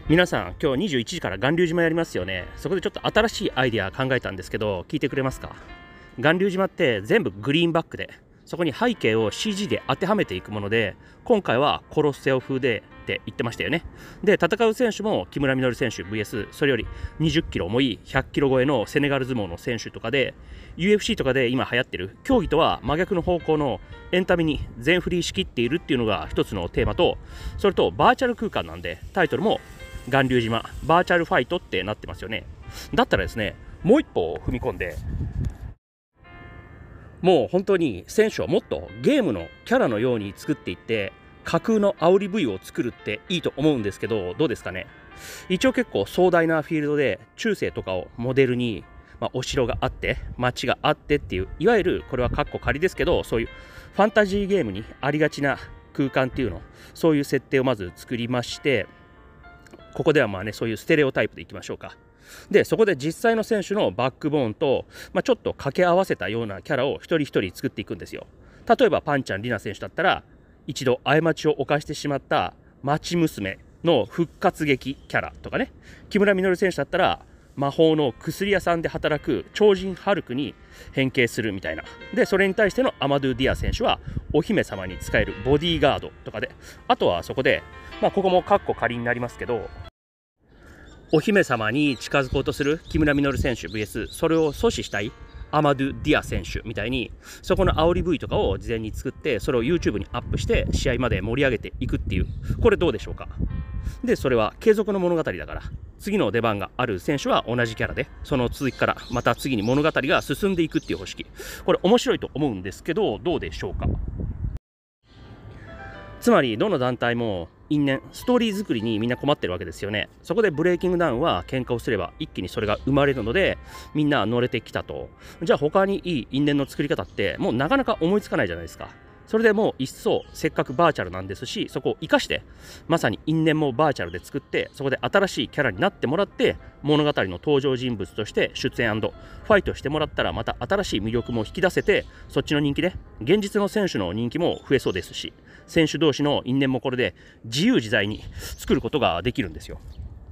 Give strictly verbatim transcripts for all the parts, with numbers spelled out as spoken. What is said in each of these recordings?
皆さん、今日にじゅういちじから巌流島やりますよね。そこでちょっと新しいアイデア考えたんですけど、聞いてくれますか？巌流島って全部グリーンバックで、そこに背景を シージー で当てはめていくもので、今回はコロッセオ風でって言ってましたよね。で、戦う選手も木村稔選手 ブイエス それよりにじゅっキロ重いひゃっキロ超えのセネガル相撲の選手とかで、 ユーエフシー とかで今流行ってる競技とは真逆の方向のエンタメに全振りしきっているっていうのが一つのテーマと、それとバーチャル空間なんでタイトルも巌流島バーチャルファイトってなってますよね。だったらですね、もう一歩踏み込んで、もう本当に選手をもっとゲームのキャラのように作っていって架空の煽り ブイ を作るっていいと思うんですけど、どうですかね。一応結構壮大なフィールドで中世とかをモデルに、まあ、お城があって街があってっていう、いわゆるこれはカッコ仮ですけど、そういうファンタジーゲームにありがちな空間っていうの、そういう設定をまず作りまして、ここではまあね、そういうステレオタイプでいきましょうか。で、そこで実際の選手のバックボーンと、まあ、ちょっと掛け合わせたようなキャラを一人一人作っていくんですよ。例えばパンちゃんリナ選手だったら、一度過ちを犯してしまった町娘の復活劇キャラとかね、木村稔選手だったら魔法の薬屋さんで働く超人ハルクに変形するみたいな。で、それに対してのアマドゥ・ディア選手はお姫様に使えるボディーガードとかで、あとはそこで、まあ、ここもカッコ仮になりますけど、お姫様に近づこうとする木村稔選手 ブイエス それを阻止したいアマドゥ・ディア選手みたいに、そこの煽り ブイ とかを事前に作って、それを ユーチューブ にアップして試合まで盛り上げていくっていう、これどうでしょうか。で、それは継続の物語だから、次の出番がある選手は同じキャラで、その続きからまた次に物語が進んでいくっていう方式、これ面白いと思うんですけど、どうでしょうか。つまりどの団体も因縁ストーリー作りにみんな困ってるわけですよね。そこでブレイキングダウンは喧嘩をすれば一気にそれが生まれるので、みんな乗れてきたと。じゃあ他にいい因縁の作り方ってもうなかなか思いつかないじゃないですか。それでもう一層せっかくバーチャルなんですし、そこを生かしてまさに因縁もバーチャルで作って、そこで新しいキャラになってもらって、物語の登場人物として出演&ファイトしてもらったら、また新しい魅力も引き出せて、そっちの人気で現実の選手の人気も増えそうですし、選手同士の因縁もこれで自由自在に作ることができるんですよ。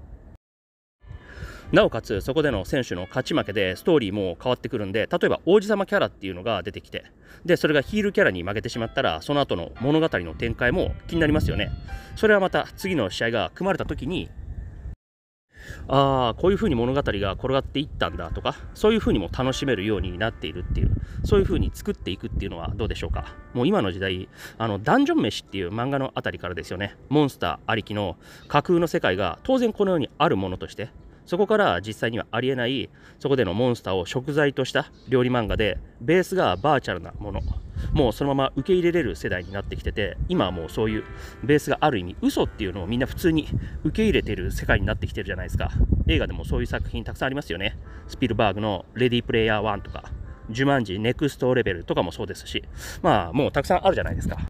なおかつそこでの選手の勝ち負けでストーリーも変わってくるんで、例えば王子様キャラっていうのが出てきて、でそれがヒールキャラに負けてしまったら、その後の物語の展開も気になりますよね。それはまた次の試合が組まれた時に、ああこういう風に物語が転がっていったんだとか、そういう風にも楽しめるようになっているっていう、そういう風に作っていくっていうのはどうでしょうか。もう今の時代、あのダンジョン飯っていう漫画のあたりからですよね。モンスターありきの架空の世界が当然この世にあるものとして、そこから実際にはありえない、そこでのモンスターを食材とした料理漫画で、ベースがバーチャルなもの、もうそのまま受け入れれる世代になってきてて、今はもうそういうベースがある意味嘘っていうのをみんな普通に受け入れている世界になってきてるじゃないですか。映画でもそういう作品たくさんありますよね。スピルバーグのレディープレイヤーワンとか、ジュマンジネクストレベルとかもそうですし、まあもうたくさんあるじゃないですか。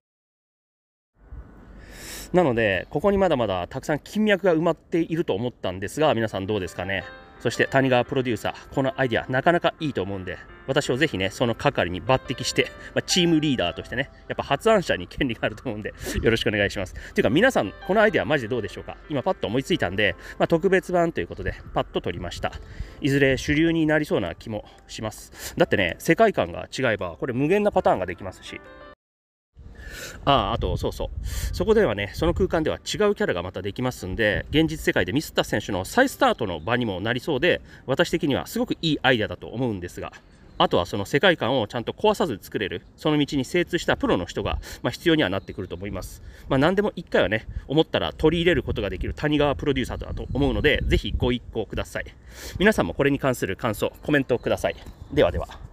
なのでここにまだまだたくさん金脈が埋まっていると思ったんですが、皆さんどうですかね。そして谷川プロデューサー、このアイデアなかなかいいと思うんで、私をぜひねその係に抜擢して、まあ、チームリーダーとしてね、やっぱ発案者に権利があると思うんでよろしくお願いします。というか皆さんこのアイデアマジでどうでしょうか。今パッと思いついたんで、まあ、特別版ということでパッと取りました。いずれ主流になりそうな気もします。だってね、世界観が違えばこれ無限なパターンができますし、ああ、あとそうそう、そこではね、その空間では違うキャラがまたできますんで、現実世界でミスった選手の再スタートの場にもなりそうで、私的にはすごくいいアイデアだと思うんですが、あとはその世界観をちゃんと壊さず作れる、その道に精通したプロの人が、まあ、必要にはなってくると思います。まあ、何でも一回はね、思ったら取り入れることができる谷川プロデューサーだと思うので、ぜひご一考ください。皆さんもこれに関する感想、コメントをください。ではでは。